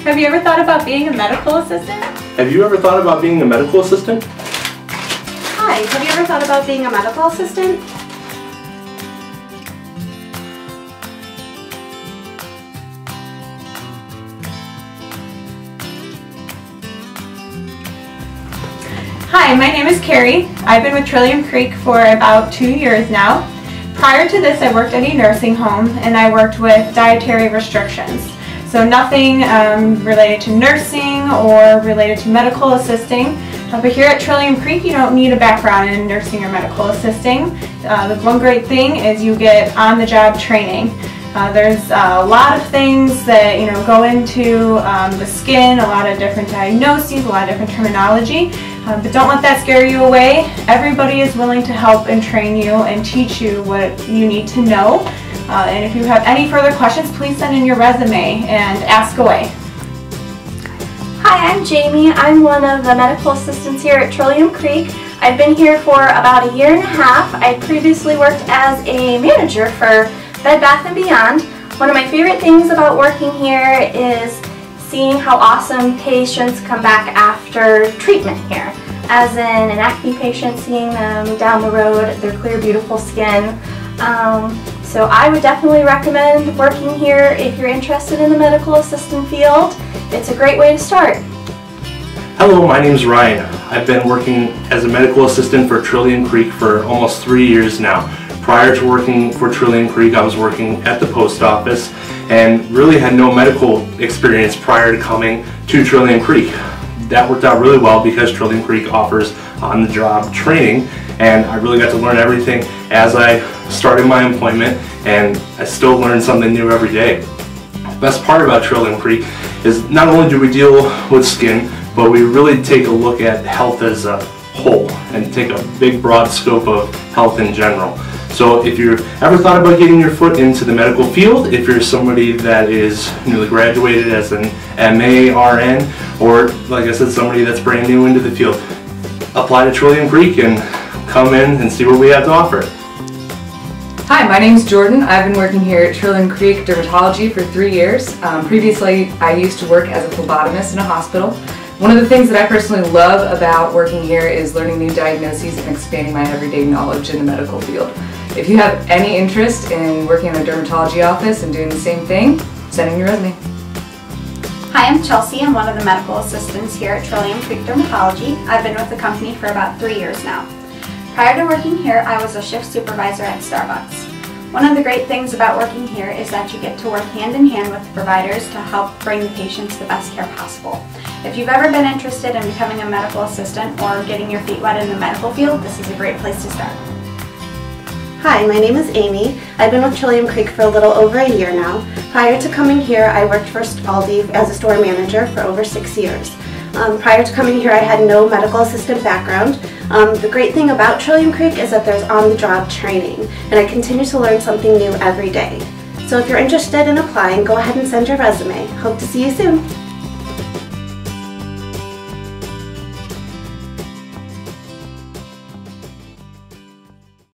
Have you ever thought about being a medical assistant? Have you ever thought about being a medical assistant? Hi, have you ever thought about being a medical assistant? Hi, my name is Carrie. I've been with Trillium Creek for about 2 years now. Prior to this, I worked at a nursing home and I worked with dietary restrictions. So nothing related to nursing or related to medical assisting. But here at Trillium Creek, you don't need a background in nursing or medical assisting. The one great thing is you get on-the-job training. There's a lot of things that go into the skin, a lot of different diagnoses, a lot of different terminology. But don't let that scare you away. Everybody is willing to help and train you and teach you what you need to know. And if you have any further questions, please send in your resume and ask away. Hi, I'm Jamie. I'm one of the medical assistants here at Trillium Creek. I've been here for about 1.5 years. I previously worked as a manager for Bed Bath & Beyond. One of my favorite things about working here is seeing how awesome patients come back after treatment here. As in an acne patient, seeing them down the road, their clear, beautiful skin. So I would definitely recommend working here if you're interested in the medical assistant field. It's a great way to start. Hello, my name is Ryan. I've been working as a medical assistant for Trillium Creek for almost 3 years now. Prior to working for Trillium Creek, I was working at the post office and really had no medical experience prior to coming to Trillium Creek. That worked out really well because Trillium Creek offers on-the-job training, and I really got to learn everything as I started my employment, and I still learn something new every day. The best part about Trillium Creek is not only do we deal with skin, but we really take a look at health as a whole and take a big broad scope of health in general. So if you've ever thought about getting your foot into the medical field, if you're somebody that is newly graduated as an MA, RN, or like I said, somebody that's brand new into the field, apply to Trillium Creek and come in and see what we have to offer. Hi, my name's Jordan. I've been working here at Trillium Creek Dermatology for 3 years. Previously, I used to work as a phlebotomist in a hospital. One of the things that I personally love about working here is learning new diagnoses and expanding my everyday knowledge in the medical field. If you have any interest in working in a dermatology office and doing the same thing, send in your resume. Hi, I'm Chelsea. I'm one of the medical assistants here at Trillium Creek Dermatology. I've been with the company for about 3 years now. Prior to working here, I was a shift supervisor at Starbucks. One of the great things about working here is that you get to work hand in hand with the providers to help bring the patients the best care possible. If you've ever been interested in becoming a medical assistant or getting your feet wet in the medical field, this is a great place to start. Hi, my name is Amy. I've been with Trillium Creek for a little over 1 year now. Prior to coming here, I worked for Aldi as a store manager for over 6 years. Prior to coming here, I had no medical assistant background. The great thing about Trillium Creek is that there's on-the-job training, and I continue to learn something new every day. So if you're interested in applying, go ahead and send your resume. Hope to see you soon.